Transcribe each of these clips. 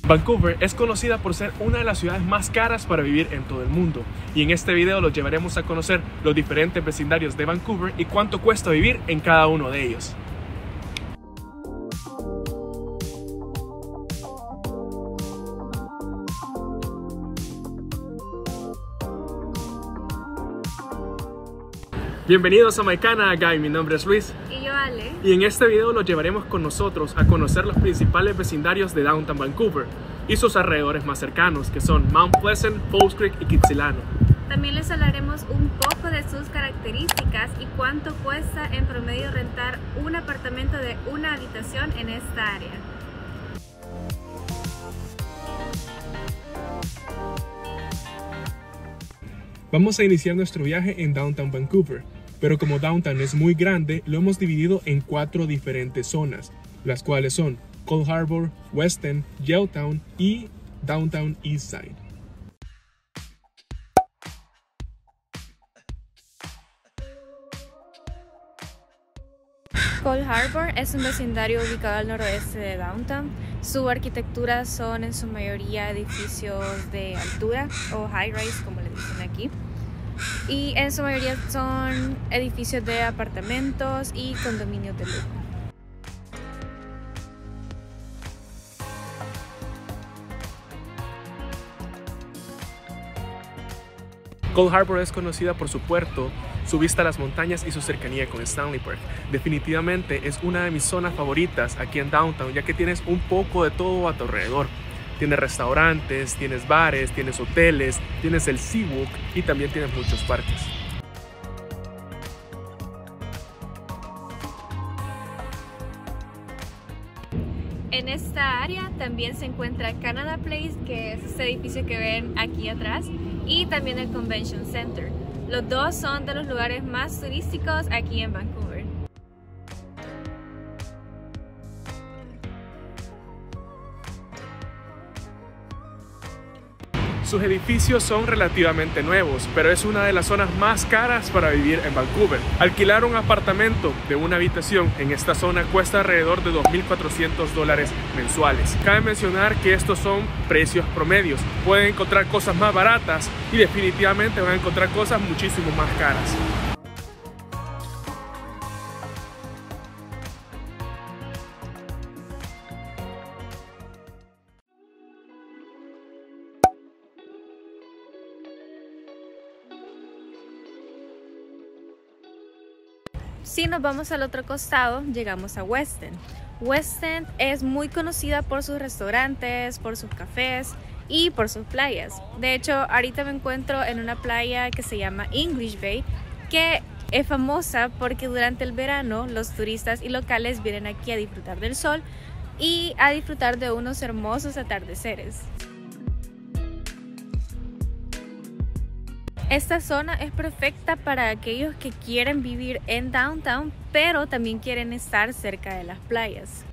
Vancouver es conocida por ser una de las ciudades más caras para vivir en todo el mundo, y en este video los llevaremos a conocer los diferentes vecindarios de Vancouver y cuánto cuesta vivir en cada uno de ellos. Bienvenidos a My Canada Guy, mi nombre es Luis. Y yo Ale. Y en este video los llevaremos con nosotros a conocer los principales vecindarios de Downtown Vancouver y sus alrededores más cercanos, que son Mount Pleasant, Falls Creek y Kitsilano. También les hablaremos un poco de sus características y cuánto cuesta en promedio rentar un apartamento de una habitación en esta área. Vamos a iniciar nuestro viaje en Downtown Vancouver, pero como Downtown es muy grande, lo hemos dividido en 4 diferentes zonas, las cuales son Cold Harbor, West End, Yaletown y Downtown Eastside. Cold Harbor es un vecindario ubicado al noroeste de Downtown. Su arquitectura son en su mayoría edificios de altura o high-rise como le dicen aquí. Y en su mayoría son edificios de apartamentos y condominios de lujo. Cold Harbor es conocida por su puerto, su vista a las montañas y su cercanía con Stanley Park. Definitivamente es una de mis zonas favoritas aquí en Downtown, ya que tienes un poco de todo a tu alrededor. Tienes restaurantes, tienes bares, tienes hoteles, tienes el SeaWalk y también tienes muchos parques. En esta área también se encuentra Canada Place, que es este edificio que ven aquí atrás, y también el Convention Center. Los dos son de los lugares más turísticos aquí en Vancouver. Sus edificios son relativamente nuevos, pero es una de las zonas más caras para vivir en Vancouver. Alquilar un apartamento de una habitación en esta zona cuesta alrededor de $2,400 mensuales. Cabe mencionar que estos son precios promedios. Pueden encontrar cosas más baratas y definitivamente van a encontrar cosas muchísimo más caras. Si nos vamos al otro costado, llegamos a West End. West End es muy conocida por sus restaurantes, por sus cafés y por sus playas. De hecho, ahorita me encuentro en una playa que se llama English Bay, que es famosa porque durante el verano los turistas y locales vienen aquí a disfrutar del sol y a disfrutar de unos hermosos atardeceres. Esta zona es perfecta para aquellos que quieren vivir en Downtown, pero también quieren estar cerca de las playas.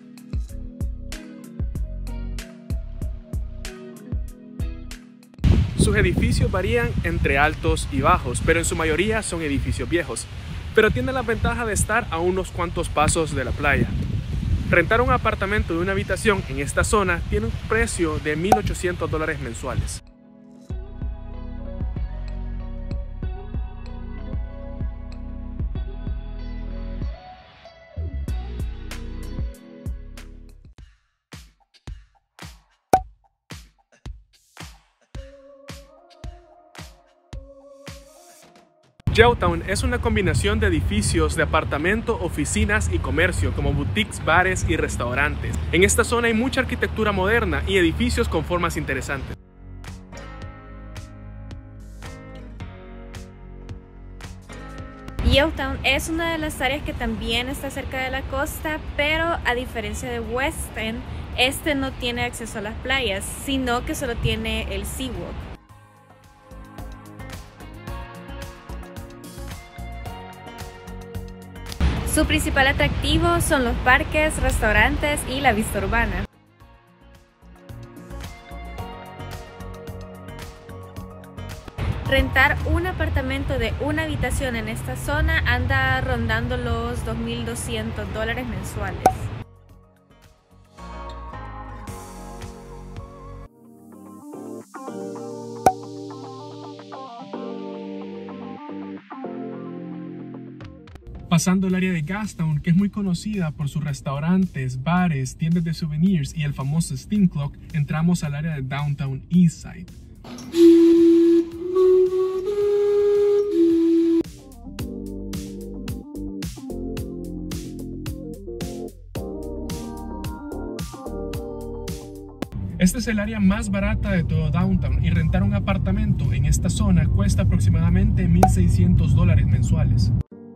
Sus edificios varían entre altos y bajos, pero en su mayoría son edificios viejos, pero tienen la ventaja de estar a unos cuantos pasos de la playa. Rentar un apartamento de una habitación en esta zona tiene un precio de $1,800 mensuales. Yaletown es una combinación de edificios de apartamento, oficinas y comercio, como boutiques, bares y restaurantes. En esta zona hay mucha arquitectura moderna y edificios con formas interesantes. Yaletown es una de las áreas que también está cerca de la costa, pero a diferencia de West End, este no tiene acceso a las playas, sino que solo tiene el SeaWalk. Su principal atractivo son los parques, restaurantes y la vista urbana. Rentar un apartamento de una habitación en esta zona anda rondando los $2,200 mensuales. Pasando el área de Gastown, que es muy conocida por sus restaurantes, bares, tiendas de souvenirs y el famoso Steam Clock, entramos al área de Downtown Eastside. Este es el área más barata de todo Downtown y rentar un apartamento en esta zona cuesta aproximadamente $1,600 mensuales.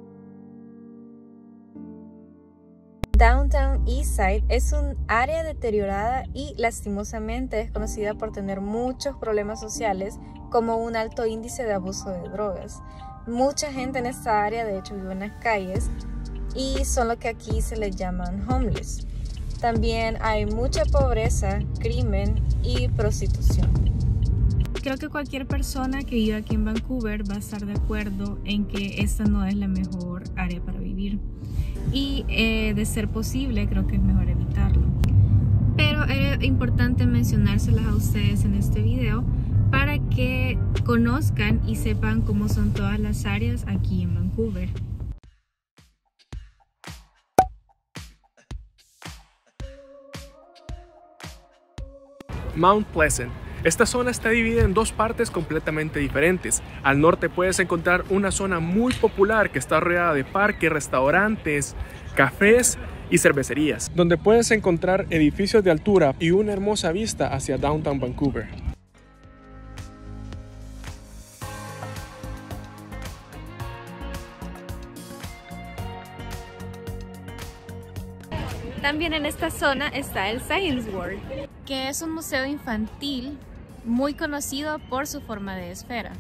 Downtown Eastside es un área deteriorada y lastimosamente es conocida por tener muchos problemas sociales como un alto índice de abuso de drogas. Mucha gente en esta área de hecho vive en las calles y son lo que aquí se les llaman homeless. También hay mucha pobreza, crimen y prostitución. Creo que cualquier persona que viva aquí en Vancouver va a estar de acuerdo en que esta no es la mejor área para vivir. Y de ser posible, creo que es mejor evitarlo. Pero es importante mencionárselas a ustedes en este video para que conozcan y sepan cómo son todas las áreas aquí en Vancouver. Mount Pleasant. Esta zona está dividida en dos partes completamente diferentes. Al norte puedes encontrar una zona muy popular que está rodeada de parques, restaurantes, cafés y cervecerías, donde puedes encontrar edificios de altura y una hermosa vista hacia Downtown Vancouver. También en esta zona está el Science World, que es un museo infantil muy conocido por su forma de esfera.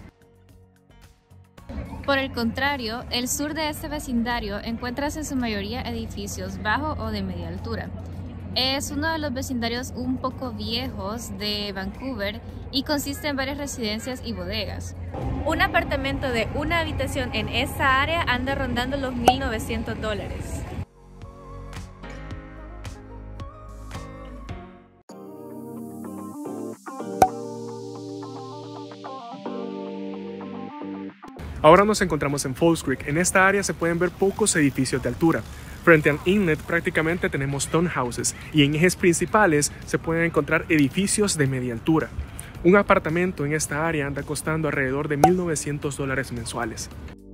Por el contrario, el sur de este vecindario encuentras en su mayoría edificios bajo o de media altura. Es uno de los vecindarios un poco viejos de Vancouver y consiste en varias residencias y bodegas. Un apartamento de una habitación en esta área anda rondando los $1,900. Ahora nos encontramos en Falls Creek. En esta área se pueden ver pocos edificios de altura. Frente al inlet prácticamente tenemos townhouses y en ejes principales se pueden encontrar edificios de media altura. Un apartamento en esta área anda costando alrededor de $1,900 mensuales.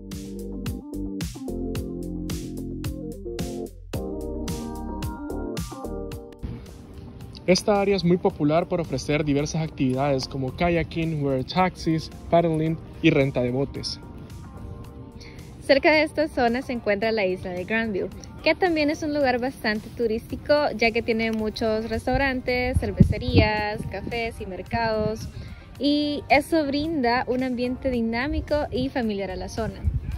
Esta área es muy popular por ofrecer diversas actividades como kayaking, water taxis, paddling y renta de botes. Cerca de esta zona se encuentra la isla de Grandview, que también es un lugar bastante turístico ya que tiene muchos restaurantes, cervecerías, cafés y mercados, y eso brinda un ambiente dinámico y familiar a la zona.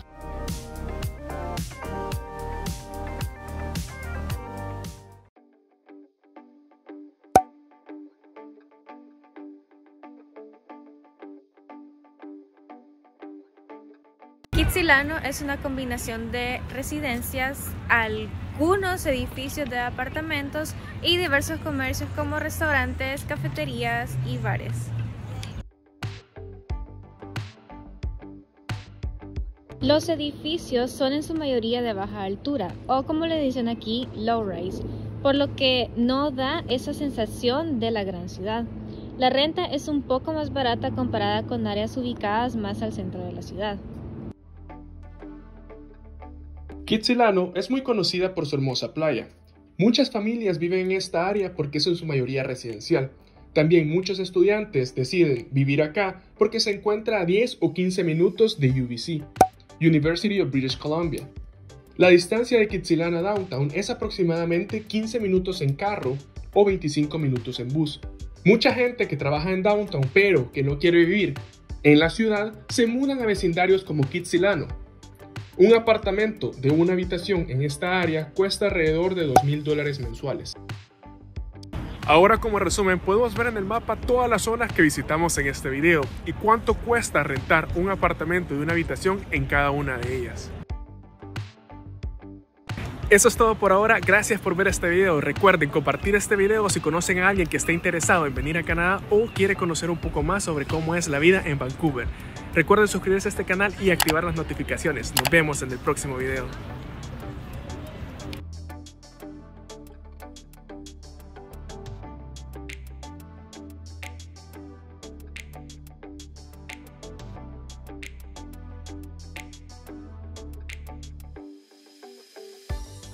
Kitsilano es una combinación de residencias, algunos edificios de apartamentos y diversos comercios como restaurantes, cafeterías y bares. Los edificios son en su mayoría de baja altura o como le dicen aquí, low rise, por lo que no da esa sensación de la gran ciudad. La renta es un poco más barata comparada con áreas ubicadas más al centro de la ciudad. Kitsilano es muy conocida por su hermosa playa. Muchas familias viven en esta área porque es en su mayoría residencial. También muchos estudiantes deciden vivir acá porque se encuentra a 10 o 15 minutos de UBC, University of British Columbia. La distancia de Kitsilano a Downtown es aproximadamente 15 minutos en carro o 25 minutos en bus. Mucha gente que trabaja en Downtown pero que no quiere vivir en la ciudad se mudan a vecindarios como Kitsilano. Un apartamento de una habitación en esta área cuesta alrededor de $2,000 mensuales. Ahora como resumen podemos ver en el mapa todas las zonas que visitamos en este video y cuánto cuesta rentar un apartamento de una habitación en cada una de ellas. Eso es todo por ahora, gracias por ver este video. Recuerden compartir este video si conocen a alguien que esté interesado en venir a Canadá o quiere conocer un poco más sobre cómo es la vida en Vancouver. Recuerden suscribirse a este canal y activar las notificaciones. Nos vemos en el próximo video.